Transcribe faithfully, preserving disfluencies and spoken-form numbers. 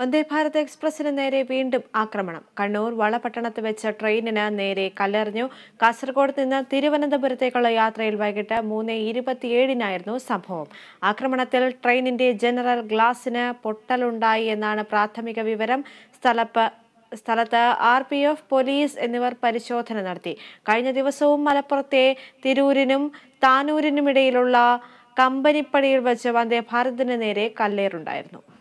വന്ദേ ഭാരത് എക്സ്പ്രസിന് നേരെ വീണ്ടും ആക്രമണം. കണ്ണൂർ വളപട്ടണത്ത് വെച്ച ട്രെയിനിന് നേരെ കല്ലെറിഞ്ഞു. കാസർഗോഡ് നിന്ന് തിരുവനന്തപുരത്തേക്കുള്ള യാത്രയിൽ വൈകിട്ട് മൂന്ന് ഇരുപത്തിയേഴിനായിരുന്നു സംഭവം. ആക്രമണത്തിൽ ട്രെയിനിന്റെ ജനറൽ ഗ്ലാസിന് പൊട്ടലുണ്ടായി എന്നാണ് പ്രാഥമിക വിവരം. സ്ഥലപ്പ് സ്ഥലത്ത് ആർ പി എഫ്, പോലീസ് എന്നിവർ പരിശോധന നടത്തി. കഴിഞ്ഞ ദിവസവും മലപ്പുറത്തെ തിരൂരിനും താനൂരിനുമിടയിലുള്ള കമ്പനിപ്പടിയിൽ വെച്ച് വന്ദേ ഭാരതിന് നേരെ കല്ലേറുണ്ടായിരുന്നു.